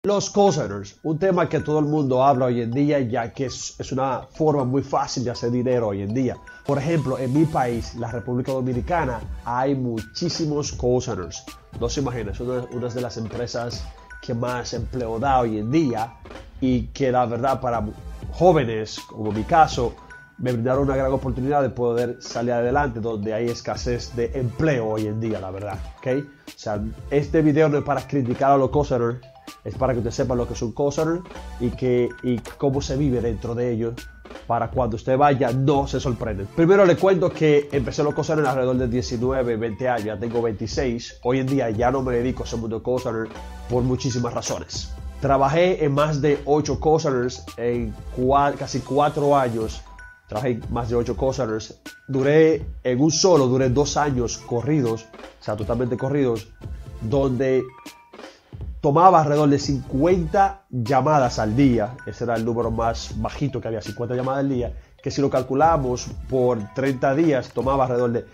Los call centers, un tema que todo el mundo habla hoy en día, ya que es una forma muy fácil de hacer dinero hoy en día. Por ejemplo, en mi país, la República Dominicana, hay muchísimos call centers. No se imaginan, es una de las empresas que más empleo da hoy en día y que la verdad para jóvenes, como mi caso, me brindaron una gran oportunidad de poder salir adelante donde hay escasez de empleo hoy en día, la verdad. ¿Okay? O sea, este video no es para criticar a los call centers, es para que usted sepa lo que es un call center y cómo se vive dentro de ellos, para cuando usted vaya no se sorprende. Primero le cuento que empecé los call centers alrededor de 19, 20 años, ya tengo 26. Hoy en día ya no me dedico a ese mundo de call center por muchísimas razones. Trabajé en más de 8 call centers en casi 4 años. Trabajé en más de 8 call centers. Duré 2 años corridos, o sea, totalmente corridos, donde tomaba alrededor de 50 llamadas al día. Ese era el número más bajito que había, 50 llamadas al día, que si lo calculamos por 30 días, tomaba alrededor de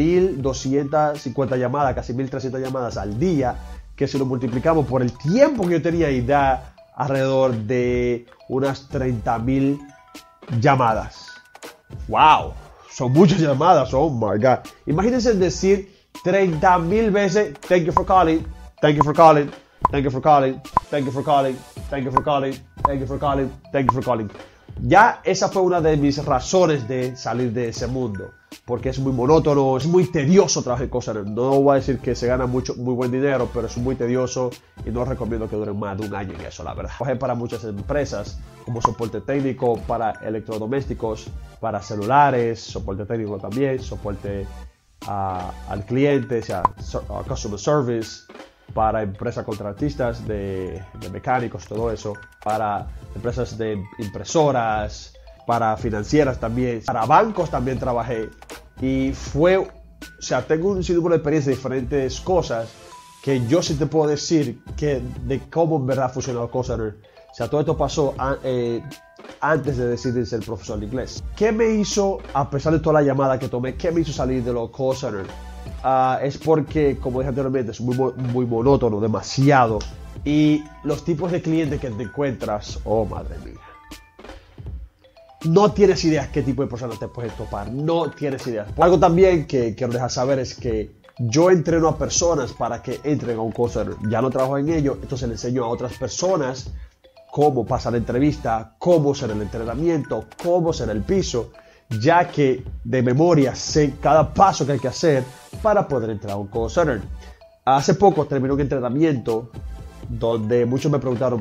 1.250 llamadas, casi 1.300 llamadas al día, que si lo multiplicamos por el tiempo que yo tenía ahí, da alrededor de unas 30.000 llamadas. ¡Wow! Son muchas llamadas, oh my God. Imagínense decir 30.000 veces, thank you for calling, thank you for calling, thank you for calling, thank you for calling, thank you for calling, thank you for calling, thank you for calling. Ya esa fue una de mis razones de salir de ese mundo, porque es muy monótono, es muy tedioso trabajar en call center. No voy a decir que se gana muy buen dinero, pero es muy tedioso y no recomiendo que duren más de un año en eso, la verdad. Trabajé para muchas empresas como soporte técnico para electrodomésticos, para celulares, soporte técnico también, soporte al cliente, o sea, customer service, para empresas contratistas de mecánicos, todo eso, para empresas de impresoras, para financieras también, para bancos también trabajé. Y o sea, tengo un sinnúmero de experiencia de diferentes cosas que yo sí te puedo decir de cómo en verdad funciona el call center. O sea, todo esto pasó antes de decidir ser profesor de inglés. ¿Qué me hizo, a pesar de toda la llamada que tomé, qué me hizo salir de los call centers? Es porque, como dije anteriormente, es muy monótono, demasiado. Y los tipos de clientes que te encuentras, oh madre mía, no tienes idea qué tipo de personas te puedes topar, no tienes idea. Algo también que quiero dejar saber es que yo entreno a personas para que entren a un call center. Ya no trabajo en ello, entonces le enseño a otras personas cómo pasar la entrevista, cómo será el entrenamiento, cómo será el piso, ya que de memoria sé cada paso que hay que hacer para poder entrar a un call center. Hace poco terminé un entrenamiento donde muchos me preguntaron,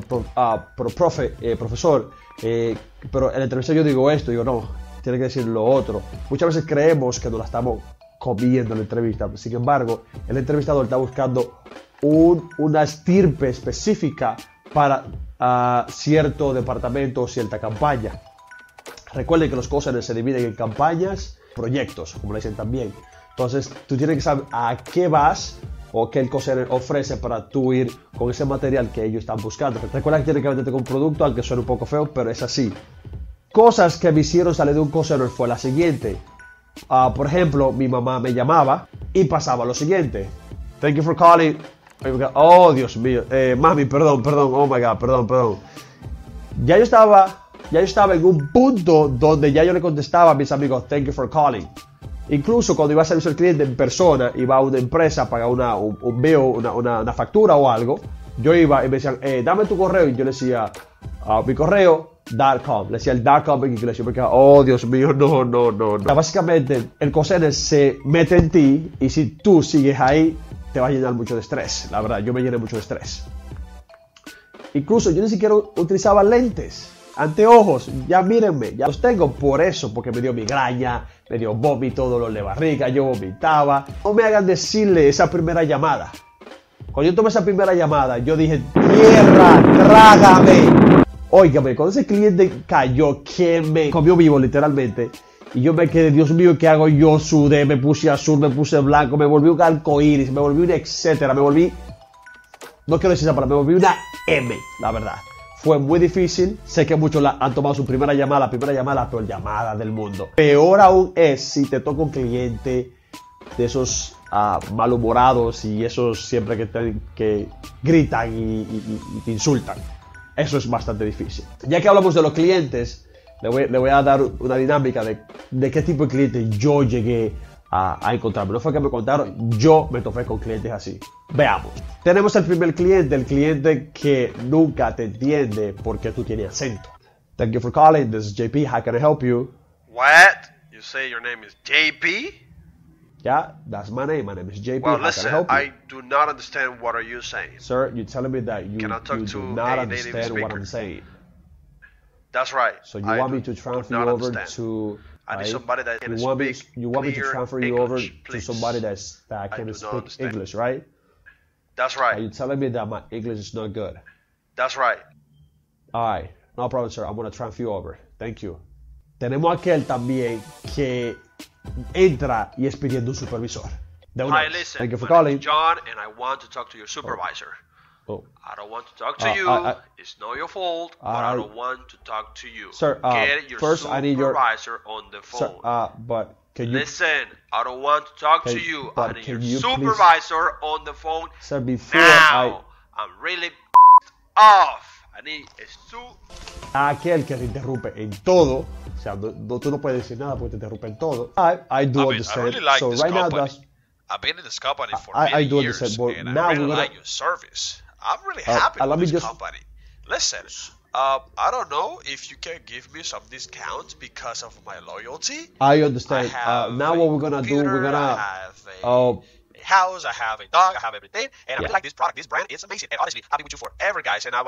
profesor, pero en la entrevista yo digo esto, digo no, tiene que decir lo otro. Muchas veces creemos que nos la estamos comiendo en la entrevista, sin embargo, el entrevistador está buscando una estirpe específica para cierto departamento o cierta campaña. Recuerden que los call centers se dividen en campañas, proyectos, como le dicen también. Entonces, tú tienes que saber a qué vas o qué el call center ofrece para tú ir con ese material que ellos están buscando. Recuerda que tienes que venderte con un producto, aunque suene un poco feo, pero es así. Cosas que me hicieron salir de un call center fue la siguiente. Por ejemplo, mi mamá me llamaba y pasaba lo siguiente. Thank you for calling. Oh, Dios mío. Mami, perdón. Oh my God, perdón. Ya yo estaba en un punto donde ya yo le contestaba a mis amigos, thank you for calling. Incluso cuando iba a servicio al cliente en persona, iba a una empresa a pagar un bill, una factura o algo, yo iba y me decían, dame tu correo, y yo le decía, mi correo, .com. Le decía el .com en inglés, yo me quedaba, oh Dios mío, no. Básicamente, el call center se mete en ti y si tú sigues ahí, te va a llenar mucho de estrés. La verdad, yo me llené mucho de estrés. Incluso yo ni siquiera utilizaba lentes, anteojos, ya mírenme, ya los tengo por eso, porque me dio migraña, me dio vómito, dolor de barriga, yo vomitaba. No me hagan decirle esa primera llamada. Cuando yo tomé esa primera llamada, yo dije, tierra, trágame. Óigame, cuando ese cliente cayó, que me comió vivo literalmente, y yo me quedé, Dios mío, ¿qué hago? Yo sudé, me puse azul, me puse blanco, me volví un arcoíris, me volví un etcétera, no quiero decir esa palabra, me volví una M, la verdad. Fue muy difícil, sé que muchos han tomado su primera llamada, la peor llamada del mundo. Peor aún es si te toca un cliente de esos malhumorados y esos siempre que gritan y te insultan. Eso es bastante difícil. Ya que hablamos de los clientes, le voy a dar una dinámica de qué tipo de cliente yo llegué a encontrarme. No fue que me contaron, yo me topé con clientes así. Veamos. Tenemos el primer cliente, el cliente que nunca te entiende porque tú tienes acento. Thank you for calling. This is JP. How can I help you? What? You say your name is JP? Yeah, that's my name. My name is JP. Well, How listen, can I help you? I do not understand what are you saying. Sir, you're telling me that you Can I talk do to not a native understand what speaker? I'm saying. That's right. So you I want me do to transfer you not over understand. to... I need right? somebody that can you want me, speak you want me to clear transfer you over English, to please. somebody that I can do not speak understand. English, right? That's Are right. you telling me that my English is not good? That's right. Alright, no problem, sir. I'm gonna transfer you over. Thank you. Tenemos aquel también que entra y es pidiendo un supervisor. De una Hi, vez. listen. Thank you for My name calling. is John, and I want to talk to your supervisor. Oh. I don't want to talk to you. It's not your fault, but I don't want to talk to you. Sir, Get your first I need your supervisor on the phone. Sir, but can you... Listen, I don't want to talk to you. I but need can your you please- supervisor on the phone Sir, before now. I'm really off. I need a aquel que te interrumpe en todo, o sea, tú no puedes decir nada porque te interrumpe en todo. I do understand. I really like so this right now, company. that's, I've been in this company for I many do years, understand, but and now I really we're gonna- like your service. I'm really happy let with me this just- company. Listen, I don't know if you can give me some discounts because of my loyalty. I understand. I have Now a what we're gonna do, computer, we're I gonna... have a house, I have a dog, I have everything, and I Yeah. really like this product, this brand, it's amazing. And honestly, I'll be with you forever, guys. And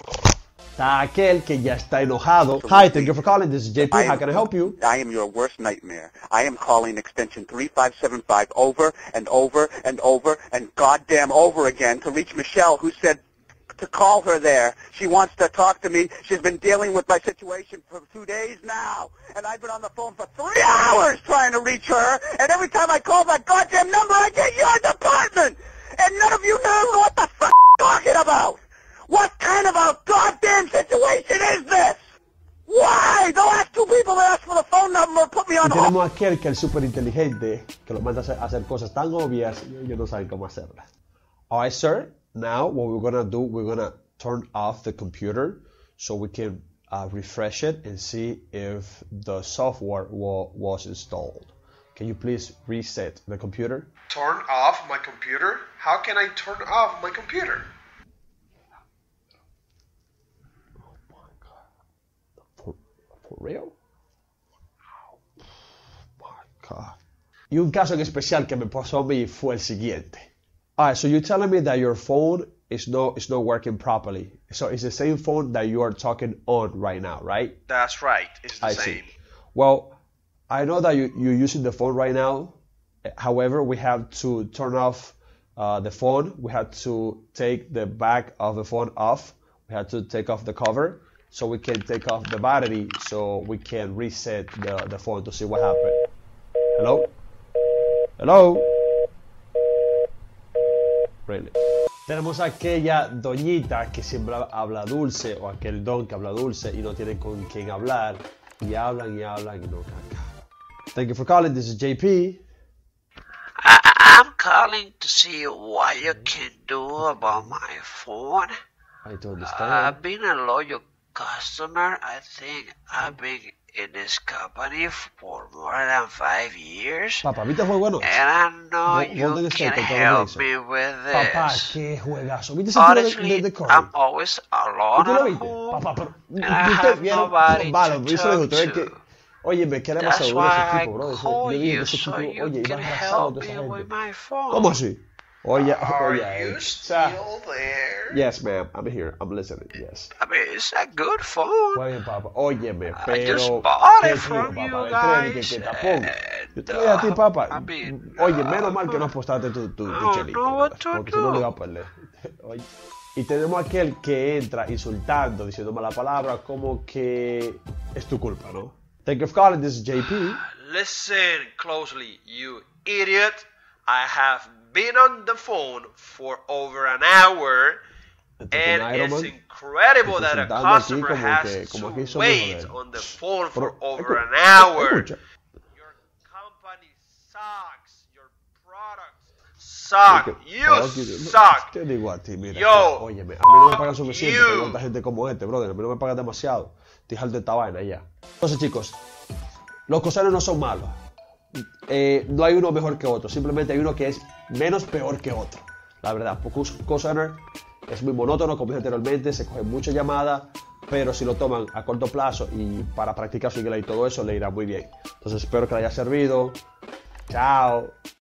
Está aquel que ya está enojado. Hi, thank you for calling. This is JP. How can I help you? I am your worst nightmare. I am calling extension 3575 over and over and over and goddamn over again to reach Michelle, who said to call her there. She wants to talk to me. She's been dealing with my situation for 2 days now, and I've been on the phone for 3 hours trying to reach her, and every time I call that goddamn number, I get your department, and none of you know what the fuck I'm talking about. What kind of a goddamn situation is this? Why? The last 2 people that asked for the phone number put me Y on hold. tenemos aquel que es súper inteligente, que lo manda a hacer cosas tan obvias y ellos no saben cómo hacerlas. Alright, sir. Now what we're gonna do, we're gonna turn off the computer so we can refresh it and see if the software was installed. Can you please reset the computer? turn off my computer? How can I turn off my computer? For real? Oh my God. Y un caso en especial que me pasó a mí fue el siguiente. Alright, so you're telling me that your phone is not working properly. So it's the same phone that you are talking on right now, right? That's right. It's the I same. see. Well, I know that you're using the phone right now. However, we have to turn off the phone. We have to take the back of the phone off. We have to take off the cover so we can take off the battery so we can reset the phone to see what happened. Hello? Hello? Really? Tenemos aquella doñita que siempre habla dulce o aquel don que habla dulce y no tiene con quién hablar y hablan y no caca. Thank you for calling. This is JP. I'm calling to see what you can do about my phone. I don't understand. I've been a loyal customer. I think I've been in this company for more than 5 years. Papá, ¿viste el juego anoche? And I know Golden you State can contra help los me with Papá, this. qué juegazo. ¿Viste ese tiro Honestly, de Curry? I'm always alone ¿Tú lo at viste? home. Papá, pero and I ustedes have vieron nobody vale, to yo se lo digo, talk ustedes que to. óyeme, ¿qué le That's pasó a why ese I equipo, bro? call Le dije you, ese so equipo, you oye, can iba arrasado help de esa me with gente. my phone. ¿Cómo así? Oye, Are oye, you o sea, still there? yes, ma'am, I'm here, I'm listening, yes. I mean, it's a good phone. Muy bien, papá. Óyeme, I pero... just bought ¿qué it te from digo, you papá? Créeme guys. que tapón. Yo te And, voy a ti, papá. I mean, Oye, menos mal que no apostaste tu I don't chelito, know what ¿verdad? to Porque si no lo do. iba a perder. Oye. Y tenemos aquel que entra insultando, diciendo mala palabra, como que es tu culpa, ¿no? Thank you for calling, this is JP. Listen closely, you idiot. I have been on the phone for over an hour, and Iron it's Man. incredible that a Insultando aquí customer como has que to hizo wait mejor. on the phone for Pero, over an escucha, hour. escucha. Your company sucks. Your products suck. Te digo a ti, mira. Yo, Óyeme, a mí no me pagan suficiente you. con tanta gente como este, brother. A mí no me pagan demasiado. Estoy harto de esta vaina ya. Entonces, chicos, los cosanos no son malos. No hay uno mejor que otro. Simplemente hay uno que es menos peor que otro. La verdad, porque un cosigner es muy monótono, como dije anteriormente. Se cogen muchas llamadas. Pero si lo toman a corto plazo y para practicar su inglés y todo eso, le irá muy bien. Entonces espero que le haya servido. Chao.